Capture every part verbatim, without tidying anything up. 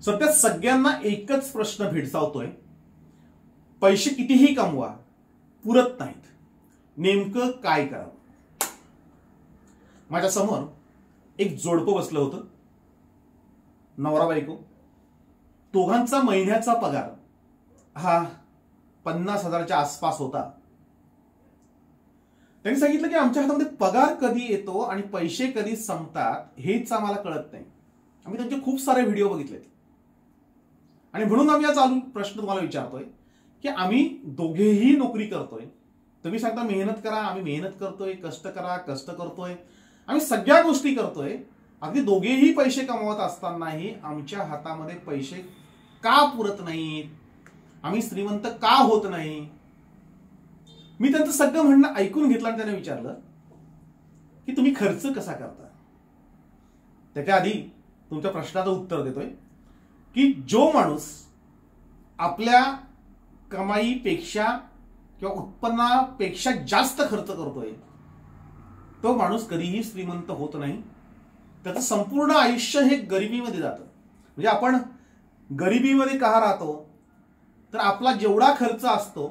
सध्या सगळ्यांना एकच प्रश्न भेडसावतोय, पैसे कितीही कमवा पुरत नाहीत, नेमकं काय करावं? माझ्या समोर एक जोडपं बसलं होतं, नवरा बायको. दोघांचा महिन्याचा पगार हा पन्नास हजाराच्या आसपास होता. त्यांनी सांगितलं की आमच्या हातामध्ये पगार कधी येतो आणि पैसे कधी संपतात हेच आम्हाला कळत नाही. आम्ही त्यांचे खूप सारे व्हिडिओ बघितलेत आणि म्हणून आम्ही आज चालू प्रश्न तुम्हाला विचारतोय की आम्ही दोघेही नोकरी करतोय. तुम्ही सांगता मेहनत करा, आम्ही मेहनत करतोय, कष्ट करा, कष्ट करतोय, आम्ही सगळ्या गोष्टी करतोय. अगदी दोघेही पैसे कमवत असतानाही आमच्या हातामध्ये पैसे का पुरत नाहीत, आम्ही श्रीमंत का होत नाही? मी त्यांचं सगळं म्हणणं ऐकून घेतलं आणि त्याने विचारलं की तुम्ही खर्च कसा करता? त्याच्या आधी तुमच्या प्रश्नाचं उत्तर देतोय की जो माणूस आपल्या कमाईपेक्षा किंवा उत्पन्नापेक्षा जास्त खर्च करतोय तो माणूस कधीही श्रीमंत होत नाही. त्याचं संपूर्ण आयुष्य हे गरिबीमध्ये जातं. म्हणजे आपण गरिबीमध्ये का राहतो तर आपला जेवढा खर्च असतो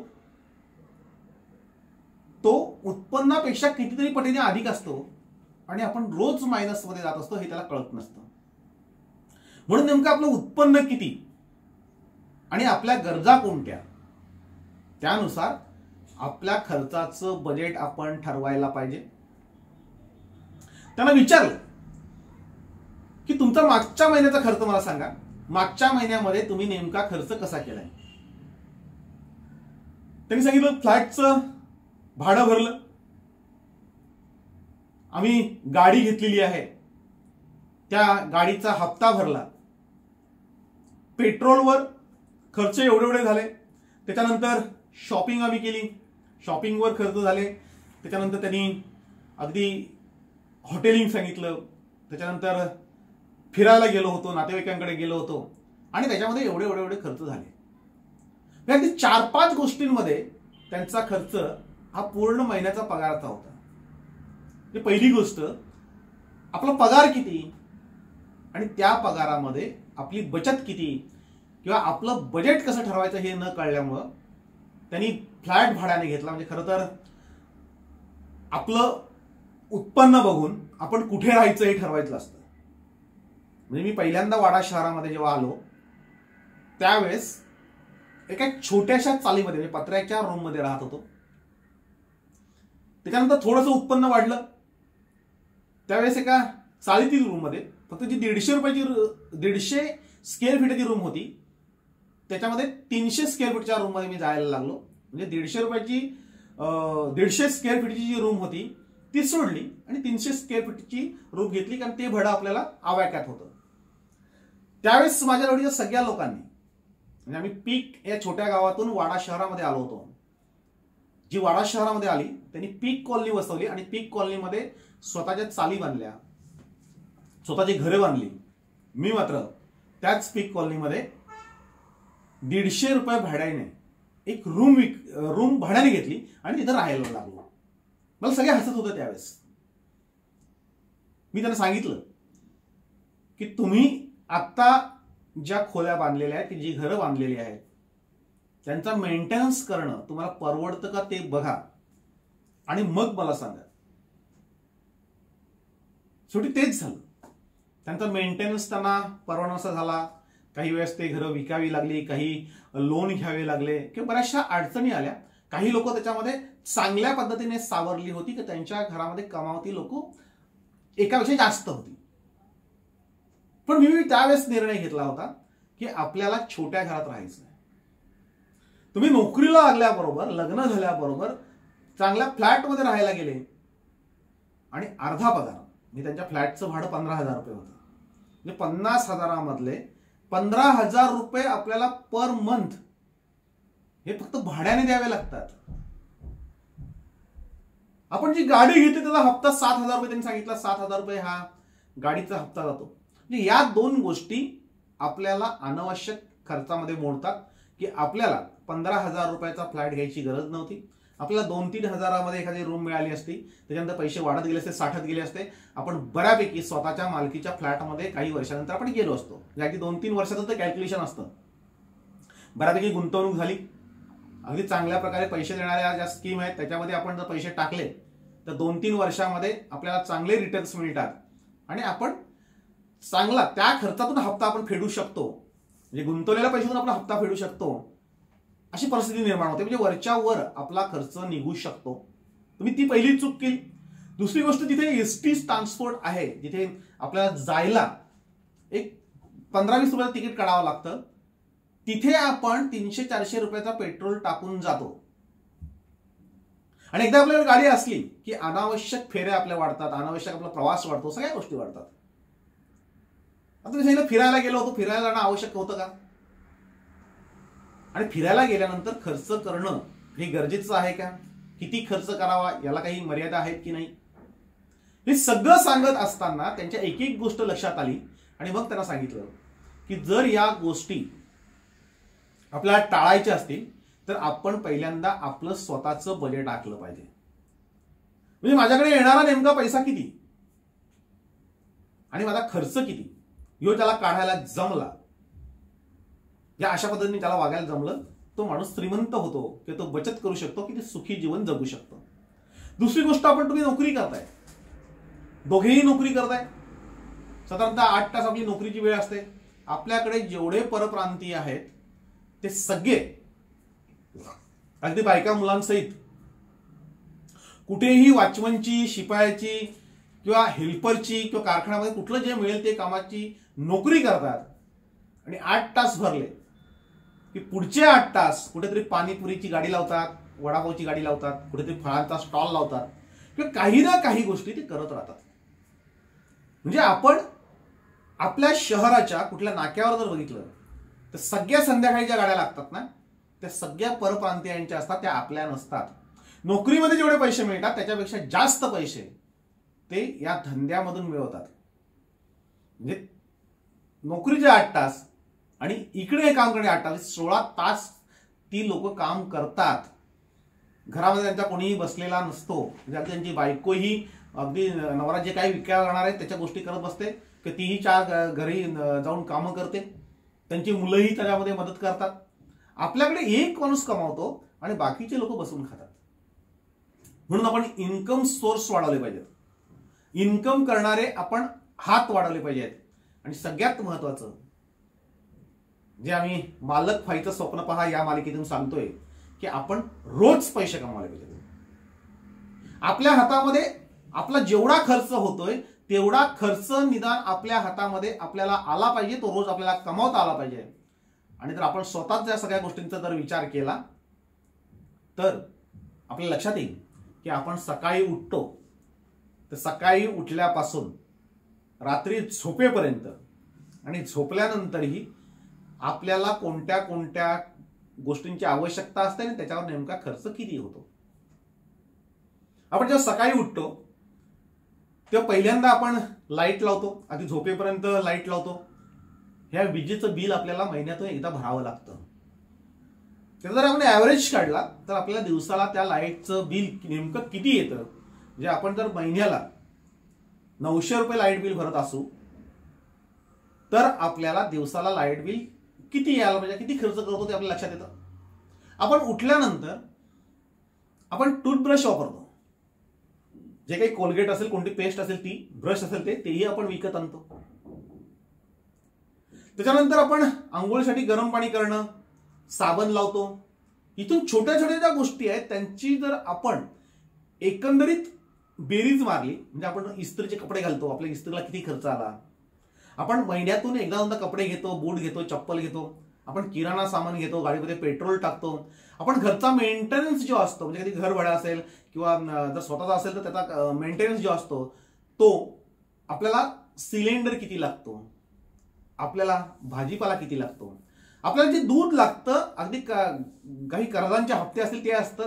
तो उत्पन्नापेक्षा कितीतरी पटीने अधिक असतो आणि आपण रोज मायनस मध्ये जात असतो हे त्याला कळत नसतं. म्हणून नेमकं आपलं उत्पन्न किती आणि आपल्या गरजा कोणत्या त्यानुसार आपल्या खर्चाचं बजेट आपण ठरवायला पाहिजे. त्यांना विचारलं की तुमचा मागच्या महिन्याचा खर्च मला सांगा, मागच्या महिन्यामध्ये तुम्ही नेमका खर्च कसा केलाय? त्यांनी सांगितलं फ्लॅटचं भाडं भरलं, आम्ही गाडी घेतलेली आहे त्या गाडीचा हप्ता भरला, पेट्रोलवर खर्च एवढे एवढे झाले, त्याच्यानंतर शॉपिंग आम्ही केली, शॉपिंगवर खर्च झाले, त्याच्यानंतर त्यांनी अगदी हॉटेलिंग सांगितलं, त्याच्यानंतर फिरायला गेलो होतो, नातेवाईकांकडे गेलो होतो आणि त्याच्यामध्ये एवढे एवढे एवढे खर्च झाले. अगदी चार पाच गोष्टींमध्ये त्यांचा खर्च हा पूर्ण महिन्याचा पगाराचा होता. पहिली गोष्ट आपला पगार किती आणि त्या पगारामध्ये आपली बचत किती किंवा आपलं बजेट कसं ठरवायचं हे न कळल्यामुळं त्यांनी फ्लॅट भाड्याने घेतला. म्हणजे खरं तर आपलं उत्पन्न बघून आपण कुठे राहायचं हे ठरवायचं असतं. म्हणजे मी पहिल्यांदा वाडा शहरामध्ये जेव्हा आलो त्यावेळेस एका छोट्याशा चालीमध्ये म्हणजे पत्र्याच्या रूम मध्ये राहत होतो. त्याच्यानंतर थोडंसं उत्पन्न वाढलं, त्यावेळेस एका चाळीतील रूम मध्ये फक्त जी दीडशे रुपयाची दीडशे स्क्वेअर फीटची रूम होती त्याच्यामध्ये तीनशे स्क्वेअर फीटच्या रूम मध्ये मी जायला लागलो. म्हणजे दीडशे रुपयाची दीडशे स्क्वेअर फीटची जी रूम होती ती सोडली आणि तीनशे स्क्वेअर फीटची रूम घेतली, कारण ते भाडं आपल्याला आवाक्यात होतं. त्यावेळेस माझ्या जवळच्या सगळ्या लोकांनी, म्हणजे आम्ही पीक या छोट्या गावातून वाडा शहरामध्ये आलो होतो, जी वाडा शहरामध्ये आली त्यांनी पीक कॉलनी बसवली आणि पीक कॉलनीमध्ये स्वतःच्या चाली बांधल्या, स्वतःची घरे बांधली. मी मात्र त्याच पीक कॉलनीमध्ये दीडशे रुपये भाड्याने एक रूम रूम भाड्याने घेतली आणि तिथं राहायला लागलो. मला सगळे हसत होते त्यावेळेस. मी त्यांना सांगितलं की तुम्ही आता ज्या खोल्या बांधलेल्या आहेत, जी घरं बांधलेली आहेत, त्यांचा मेंटेनन्स करणं तुम्हाला परवडतं का ते बघा आणि मग मला सांगा. शेवटी तेच झालं. त्यांचा मेंटेनन्स त्यांना परवडणासा झाला. काही वेळेस ते घरं विकावी लागली, काही लोन घ्यावे लागले किंवा बऱ्याचशा अडचणी आल्या. काही लोक त्याच्यामध्ये चांगल्या पद्धतीने सावरली होती की त्यांच्या घरामध्ये कमावती लोक एकापेक्षा जास्त होती. पण मी त्यावेळेस निर्णय घेतला होता की आपल्याला छोट्या घरात राहायचं. तुम्ही नोकरीला लागल्याबरोबर, लग्न झाल्याबरोबर चांगल्या फ्लॅटमध्ये राहायला गेले आणि अर्धा पगार, मी त्यांच्या फ्लॅटचं भाडं पंधरा हजार रुपये होतं, म्हणजे पन्नास हजारामधले पंधरा हजार रुपये आपल्याला पर मंथ हे फक्त भाड्याने द्यावे लागतात. आपण जी गाडी घेतली त्याचा हप्ता सात हजार रुपये त्यांनी सांगितला, सात हजार रुपये हा गाडीचा हप्ता जातो. म्हणजे या दोन गोष्टी आपल्याला अनावश्यक खर्चामध्ये मोडतात की आपल्याला पंधरा हजार रुपयाचा फ्लॅट घ्यायची गरज नव्हती, आपल्याला दोन तीन हजारामध्ये एखादी रूम मिळाली असती, त्याच्यानंतर पैसे वाढत गेले असते, साठत गेले असते, आपण बऱ्यापैकी स्वतःच्या मालकीच्या फ्लॅटमध्ये काही वर्षानंतर आपण गेलो असतो. म्हणजे अगदी दोन तीन वर्षाचं तर कॅल्क्युलेशन असतं. बऱ्यापैकी गुंतवणूक झाली, अगदी चांगल्या प्रकारे पैसे देणाऱ्या ज्या स्कीम आहेत त्याच्यामध्ये आपण जर पैसे टाकले तर दोन तीन वर्षामध्ये आपल्याला चांगले रिटर्न्स मिळतात आणि आपण चांगला त्या खर्चातून हप्ता आपण फेडू शकतो. म्हणजे गुंतवलेल्या पैशातून आपण हप्ता फेडू शकतो, अशी परिस्थिती निर्माण होते. म्हणजे वरच्या वर आपला खर्च निघू शकतो. तुम्ही ती पहिली चूक केली. दुसरी गोष्ट, तिथे एसटी ट्रान्सपोर्ट आहे, जिथे आपल्याला जायला एक पंधरा वीस रुपयाचं तिकीट काढावं लागतं, तिथे आपण तीनशे चारशे रुपयाचा पेट्रोल टाकून जातो. आणि एकदा आपल्याला गाडी असली की अनावश्यक फेऱ्या आपल्या वाढतात, अनावश्यक आपला प्रवास वाढतो, सगळ्या गोष्टी वाढतात. आता मी सांगितलं फिरायला गेलो होतो, फिरायला जाणं आवश्यक होतं का? आणि फिरायला गेल्यानंतर खर्च करणं हे गरजेचं आहे का? किती खर्च करावा याला काही मर्यादा आहेत की नाही? हे सगळं सांगत असताना त्यांच्या एक एक गोष्ट लक्षात आली आणि मग त्यांना सांगितलं की जर या गोष्टी आपल्याला टाळायच्या असतील तर आपण पहिल्यांदा आपलं स्वतःचं बजेट आखलं पाहिजे. म्हणजे माझ्याकडे येणारा नेमका पैसा किती आणि माझा खर्च किती, ह्यो त्याला काढायला जमला, या अशा पद्धतीने त्याला वागायला जमलं, तो माणूस श्रीमंत होतो की तो बचत करू शकतो, की ते सुखी जीवन जगू शकतो. दुसरी गोष्ट, आपण तुम्ही नोकरी करताय, दोघेही नोकरी करताय, साधारणतः आठ तास आपली नोकरीची वेळ असते. आपल्याकडे जेवढे परप्रांतीय आहेत ते सगळे अगदी बायका मुलांसहित कुठेही वॉचमनची, शिपायाची किंवा हेल्परची किंवा कारखान्यामध्ये कुठलं जे मिळेल ते कामाची नोकरी करतात. आणि आठ तास भरले की पुढचे आठ तास कुठेतरी पाणीपुरीची गाडी लावतात, वडापावची गाडी लावतात, कुठेतरी फळांचा स्टॉल लावतात किंवा काही ना काही गोष्टी ते करत राहतात. म्हणजे आपण आपल्या शहराच्या कुठल्या नाक्यावर जर बघितलं तर सगळ्या संध्याकाळी ज्या गाड्या लागतात ना, त्या सगळ्या परप्रांतीयांच्या असतात, त्या आपल्या नसतात. नोकरीमध्ये जेवढे पैसे मिळतात त्याच्यापेक्षा जास्त पैसे ते या धंद्यामधून मिळवतात. म्हणजे नोकरीचे आठ तास आणि इकडे हे काम करणे आठ तास, सोळा तास ती लोक काम करतात. घरामध्ये त्यांचा कोणीही बसलेला नसतो. म्हणजे त्यांची बायकोही अगदी नवरा जे काही विकायला जाणार आहे त्याच्या गोष्टी करत बसते, की तीही चार घरी जाऊन कामं करते, त्यांची मुलंही त्याच्यामध्ये मदत करतात. आपल्याकडे एक माणूस कमावतो आणि बाकीचे लोक बसून खातात. म्हणून आपण इन्कम सोर्स वाढवले पाहिजेत, इन्कम करणारे आपण हात वाढवले पाहिजेत. आणि सगळ्यात महत्वाचं जे आम्ही मालक व्हायचं स्वप्न पहा या मालिकेतून सांगतोय की आपण रोज पैसे कमवायला पाहिजे. आपल्या हातामध्ये आपला जेवढा खर्च होतोय तेवढा खर्च निदान आपल्या हातामध्ये आपल्याला आला पाहिजे, तो रोज आपल्याला कमावता आला पाहिजे. आणि जर आपण स्वतःच या सगळ्या गोष्टींचा जर विचार केला तर आपल्या लक्षात येईल की आपण सकाळी उठतो तर सकाळी उठल्यापासून रात्री झोपेपर्यंत आणि झोपल्यानंतरही आपल्याला कोणत्या कोणत्या गोष्टींची आवश्यकता असते आणि त्याच्यावर नेमका खर्च किती होतो. आपण जेव्हा सकाळी उठतो तेव्हा पहिल्यांदा आपण लाईट लावतो, आधी झोपेपर्यंत लाईट लावतो. ह्या विजेचं बिल आपल्याला महिन्यातून एकदा भरावं लागतं. त्याचा जर आपण ऍव्हरेज काढला तर आपल्याला दिवसाला त्या लाईटचं बिल नेमकं किती येतं. म्हणजे आपण जर महिन्याला नऊशे रुपये लाईट बिल भरत असू तर आपल्याला दिवसाला लाईट बिल किती यायला म्हणजे किती खर्च करतो ते आपल्या लक्षात येतं. आपण उठल्यानंतर आपण टूथब्रश वापरतो. जे काही कोलगेट असेल, कोणती पेस्ट असेल ती, ब्रश असेल ते तेही आपण विकत आणतो. त्याच्यानंतर आपण आंघोळीसाठी गरम पाणी करणं, साबण लावतो. इथून छोट्या छोट्या ज्या गोष्टी आहेत त्यांची जर आपण एकंदरीत बेरीज मारली, म्हणजे आपण इस्त्रीचे कपडे घालतो, आपल्या इस्त्रीला किती खर्च आला. आपण महिन्यातून एकदा दोनदा कपडे घेतो, बूट घेतो, चप्पल घेतो, आपण किराणा सामान घेतो, गाडीमध्ये पेट्रोल टाकतो. आपण घरचा मेंटेनन्स जो असतो, म्हणजे कधी घर भाडं असेल किंवा जर स्वतःचा असेल तर त्याचा मेंटेनन्स जो असतो तो, आपल्याला सिलेंडर किती लागतो, आपल्याला भाजीपाला किती लागतो, आपल्याला जे दूध लागतं, अगदी काही कर्जांचे हप्ते असतील ते असतात,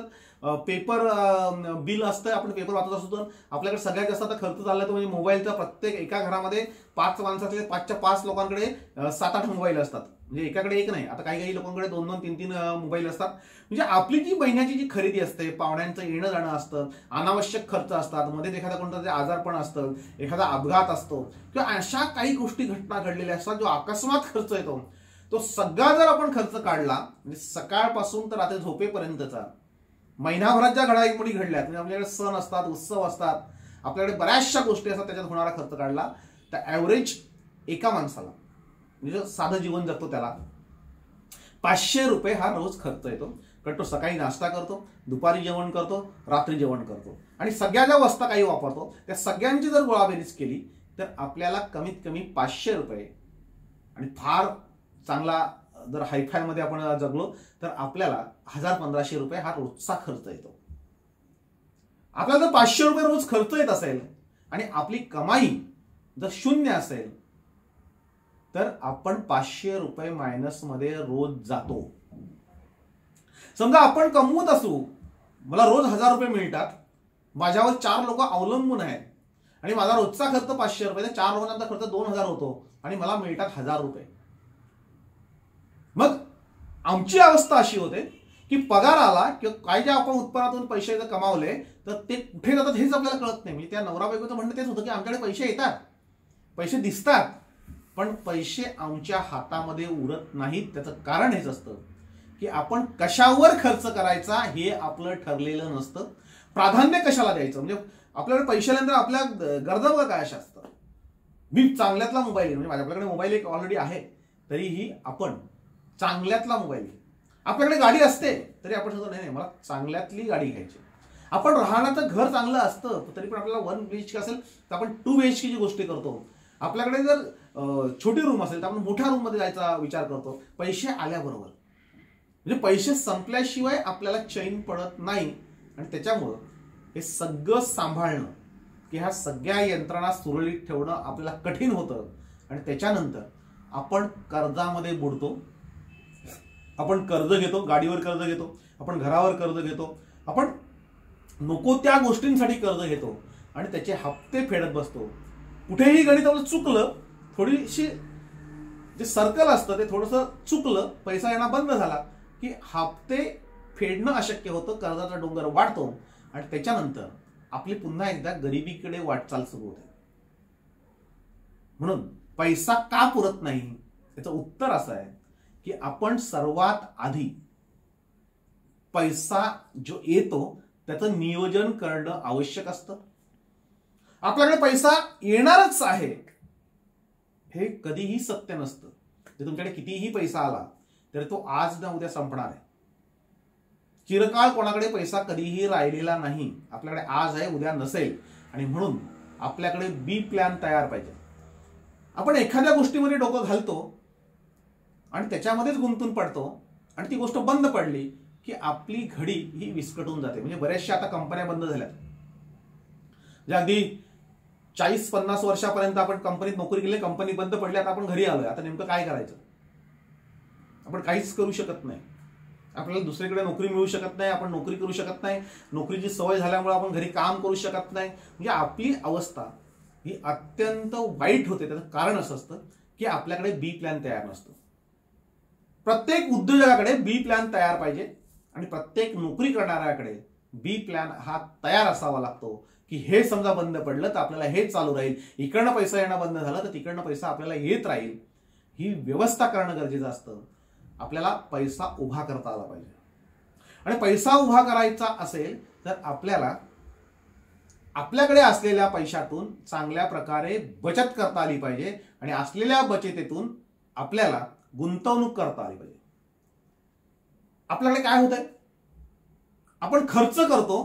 पेपर बिल असतं, आपण पेपर वाचत असतो. तर आपल्याकडे सगळ्यात जास्त आता खर्च चालला तो म्हणजे मोबाईलचा. प्रत्येक एका घरामध्ये पाच माणसातले पाचच्या पाच लोकांकडे सात आठ मोबाईल असतात. म्हणजे एकाकडे एक नाही, आता काही काही लोकांकडे दोन दोन तीन तीन मोबाईल असतात. म्हणजे आपली जी महिन्याची जी खरेदी असते, पाहुण्यांचं येणं जाणं असतं, अनावश्यक खर्च असतात, मध्ये एखादा कोणतं आजारपण असतं, एखादा अपघात असतो, किंवा अशा काही गोष्टी घटना घडलेल्या असतात जो अकस्मात खर्च येतो, तो सगळा जर आपण खर्च काढला म्हणजे सकाळपासून तर रात्री झोपेपर्यंतचा महिनाभरात ज्या घडामोडी घडल्यात, म्हणजे आपल्याकडे सण असतात, उत्सव असतात, आपल्याकडे बऱ्याचशा गोष्टी असतात, त्याच्यात होणारा खर्च काढला तर ॲव्हरेज एका माणसाला म्हणजे साधं जीवन जगतो त्याला पाचशे रुपये हा रोज खर्च येतो. कारण तो सकाळी नाश्ता करतो, दुपारी जेवण करतो, रात्री जेवण करतो आणि सगळ्या ज्या वस्तू काही वापरतो त्या सगळ्यांची जर गोळाबेरीज केली तर आपल्याला कमीत कमी पाचशे रुपये आणि फार चांगला जर हायफाय मध्ये आपण जगलो तर आपल्याला हजार पंधराशे रुपये हा रोजचा खर्च येतो. आपल्याला जर पाचशे रुपये रोज खर्च येत असेल आणि आपली कमाई जर शून्य असेल तर आपण पाचशे रुपये मायनस मध्ये रोज जातो. समजा आपण कमवत असू, मला रोज हजार रुपये मिळतात, माझ्यावर चार लोक अवलंबून आहेत आणि माझा रोजचा खर्च पाचशे रुपये, चार लोकांचा खर्च दोन हजार होतो आणि मला मिळतात हजार रुपये. मग आमची अवस्था अशी होते की पगार आला किंवा काय जे आपण उत्पन्नातून पैसे जर कमावले तर ते कुठे जातात हेच आपल्याला कळत नाही. म्हणजे त्या नवरा बायकोचं म्हणणं तेच होतं की आमच्याकडे पैसे येतात, पैसे दिसतात, पण पैसे आमच्या हातामध्ये उरत नाहीत. त्याचं कारण हेच असतं की आपण कशावर खर्च करायचा हे आपलं ठरलेलं नसतं. प्राधान्य कशाला द्यायचं, म्हणजे आपल्याकडे पैसे आल्यानंतर आपल्या गरजा बघा काय अशा असतात. मी चांगल्यातला मोबाईल म्हणजे माझ्याकडे मोबाईल एक ऑलरेडी आहे तरीही आपण चांगल्यातला मोबाईल, आपल्याकडे गाडी असते तरी आपण सांगतो नाही मला चांगल्यातली गाडी घ्यायची. आपण राहण्याचं घर चांगलं असतं तरी पण आपल्याला वन बीएचके असेल तर आपण टू बीएचके ची गोष्टी करतो. आपल्याकडे जर छोटी रूम असेल तर आपण मोठ्या रूम मध्ये जायचा विचार करतो पैसे आल्याबरोबर. म्हणजे पैसे संपल्याशिवाय आपल्याला चैन पडत नाही आणि त्याच्यामुळं हे सगळं सांभाळणं की ह्या सगळ्या यंत्रणा सुरळीत ठेवणं आपल्याला कठीण होतं आणि त्याच्यानंतर आपण कर्जामध्ये बुडतो. आपण कर्ज घेतो, गाडीवर कर्ज घेतो, आपण घरावर कर्ज घेतो, आपण नको त्या गोष्टींसाठी कर्ज घेतो आणि त्याचे हप्ते फेडत बसतो. कुठेही गणित आपलं चुकलं, थोडीशी जे सर्कल असतं ते थोडंसं चुकलं, पैसा येणं बंद झाला की हप्ते फेडणं अशक्य होतं, कर्जाचा डोंगर वाढतो आणि त्याच्यानंतर आपली पुन्हा एकदा गरिबीकडे वाटचाल सुरू होते. म्हणून पैसा का पुरत नाही याचं उत्तर असं आहे की आपण सर्वात आधी पैसा जो येतो त्याचं नियोजन करणं आवश्यक असतं. आपल्याकडे पैसा येणारच आहे हे कधीही सत्य नसतं. जर तुमच्याकडे कितीही पैसा आला तरी तो आज ना उद्या संपणार आहे. चिरकाळ कोणाकडे पैसा कधीही राहिलेला नाही. आपल्याकडे आज आहे उद्या नसेल आणि म्हणून आपल्याकडे बी प्लॅन तयार पाहिजे. आपण एखाद्या गोष्टीमध्ये डोकं घालतो आणि त्याच्यामध्येच गुंतून पडतो आणि ती गोष्ट बंद पडली की आपली घडी ही विस्कटून जाते. म्हणजे बऱ्याचशा आता कंपन्या बंद झाल्यात. जे अगदी चाळीस पन्नास वर्षापर्यंत आपण कंपनीत नोकरी केली, कंपनी बंद पडली, आता आपण घरी आलोय, आता नेमकं काय करायचं? आपण काहीच करू शकत नाही. आपल्याला दुसरीकडे नोकरी मिळू शकत नाही, आपण नोकरी करू शकत नाही, नोकरीची सवय झाल्यामुळे आपण घरी काम करू शकत नाही. म्हणजे आपली अवस्था ही अत्यंत वाईट होते. त्याचं कारण असं असतं की आपल्याकडे बी प्लॅन तयार नसतो. प्रत्येक उद्योजकाकडे बी प्लॅन तयार पाहिजे आणि प्रत्येक नोकरी करणाऱ्याकडे बी प्लॅन हा तयार असावा लागतो की हे समजा बंद पडलं तर आपल्याला हे चालू राहील, इकडनं पैसा येणं बंद झालं तर तिकडनं पैसा आपल्याला येत राहील. ही व्यवस्था करणं गरजेचं असतं. आपल्याला पैसा उभा करता आला पाहिजे आणि पैसा उभा करायचा असेल तर आपल्याला आपल्याकडे असलेल्या पैशातून चांगल्या प्रकारे बचत करता आली पाहिजे आणि असलेल्या बचतीतून आपल्याला गुंतवणूक करता आली पाहिजे. आपल्याकडे काय होतंय, आपण खर्च करतो,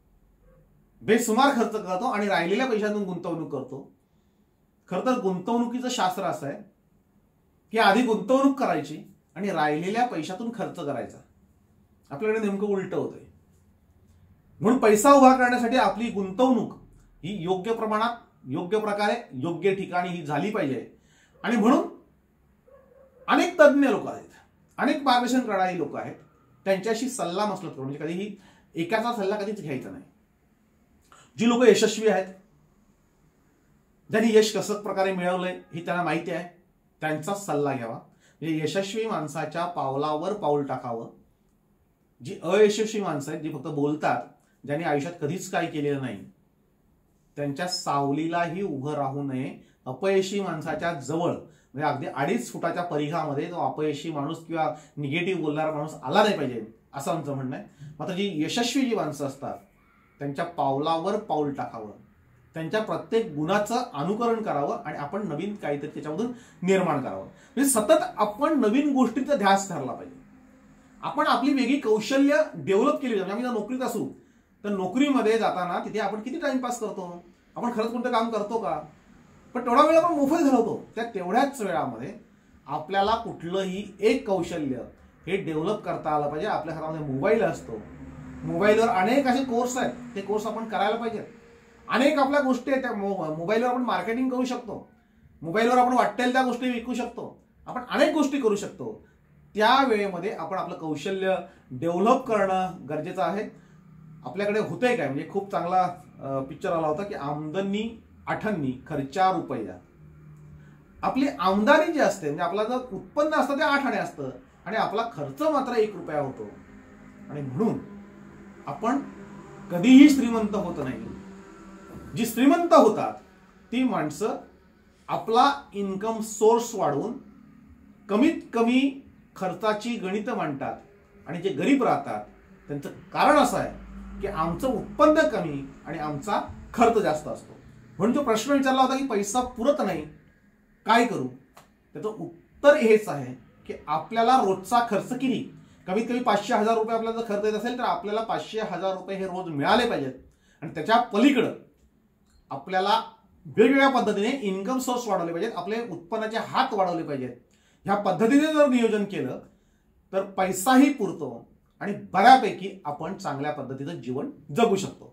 बेसुमार खर्च करतो आणि राहिलेल्या पैशातून गुंतवणूक करतो. खरं तर गुंतवणुकीचं शास्त्र असं आहे की आधी गुंतवणूक करायची आणि राहिलेल्या पैशातून खर्च करायचा. आपल्याकडे नेमकं उलट होतंय. म्हणून पैसा उभा करण्यासाठी आपली गुंतवणूक ही योग्य प्रमाणात, योग्य प्रकारे, योग्य ठिकाणी ही झाली पाहिजे. आणि म्हणून अनेक तज्ज्ञ लोक आहेत, अनेक मार्गदर्शन करणारी लोक आहेत, त्यांच्याशी सल्ला मसलत करून, म्हणजे कधीही एकाचा सल्ला कधीच घ्यायचा नाही. जी लोक यशस्वी आहेत, ज्यांनी यश कसं प्रकारे मिळवलंय हे त्यांना माहिती आहे, त्यांचाच सल्ला घ्यावा. म्हणजे यशस्वी माणसाच्या पावलावर पाऊल टाकावं. जी अयशस्वी माणसं आहेत, जी फक्त बोलतात, ज्यांनी आयुष्यात कधीच काही केलेलं नाही, त्यांच्या सावलीलाही उभं राहू नये. अपयशी माणसाच्या जवळ म्हणजे अगदी अडीच फुटाच्या परिघामध्ये तो अपयशी माणूस किंवा निगेटिव्ह बोलणारा माणूस आला नाही पाहिजे, असं आमचं म्हणणं आहे. मात्र जी यशस्वी जी माणसं असतात त्यांच्या पावलावर पाऊल टाकावं, त्यांच्या प्रत्येक गुणाचं अनुकरण करावं आणि आपण नवीन काहीतरी त्याच्यामधून निर्माण करावं. म्हणजे सतत आपण नवीन गोष्टींचा ध्यास धरला पाहिजे. आपण आपली वेगळी कौशल्य डेव्हलप केली पाहिजे. आम्ही जर नोकरीत असू तर नोकरीमध्ये जाताना तिथे आपण किती टाइमपास करतो, आपण खरंच कोणतं काम करतो का, पण तेवढा वेळ आपण मोफत घालवतो. त्या तेवढ्याच वेळामध्ये आपल्याला कुठलंही एक कौशल्य हे डेव्हलप करता आलं पाहिजे. आपल्या हातामध्ये मोबाईल असतो, मोबाईलवर अनेक असे कोर्स आहेत, ते कोर्स आपण करायला पाहिजेत. अनेक आपल्या गोष्टी आहेत, त्या मोबाईलवर आपण मार्केटिंग करू शकतो, मोबाईलवर आपण वाटेल त्या गोष्टी विकू शकतो, आपण अनेक गोष्टी करू शकतो. त्या वेळेमध्ये आपण आपलं कौशल्य डेव्हलप करणं गरजेचं आहे. आपल्याकडे होतंय काय, म्हणजे खूप चांगला पिक्चर आला होता की आमदनी आठन्नी खर्चा रुपया. आपली आमदानी जी असते म्हणजे आपला जर उत्पन्न असतं ते आठ आणे असतं आणि आपला खर्च मात्र एक रुपया होतो. आणि म्हणून आपण कधीही श्रीमंत होत नाही. जी श्रीमंत होतात ती माणसं आपला इन्कम सोर्स वाढवून कमीत कमी खर्चाची गणित मांडतात. आणि जे गरीब राहतात त्यांचं कारण असं आहे की आमचं उत्पन्न कमी आणि आमचा खर्च जास्त असतो. म्हणून जो प्रश्न विचारला होता की पैसा पुरत नाही काय करू, त्याचं उत्तर हेच आहे की आपल्याला रोजचा खर्च किती, कमीत कमी पाचशे हजार रुपये आपल्याला जर खर्च येत असेल तर आपल्याला पाचशे हजार रुपये हे रोज मिळाले पाहिजेत. आणि त्याच्या पलीकडं आपल्याला वेगवेगळ्या पद्धतीने इन्कम सोर्स वाढवले पाहिजेत, आपले उत्पन्नाचे हात वाढवले पाहिजेत. ह्या पद्धतीने जर नियोजन केलं तर पैसाही पुरतो आणि बऱ्यापैकी आपण चांगल्या पद्धतीचं जीवन जगू शकतो.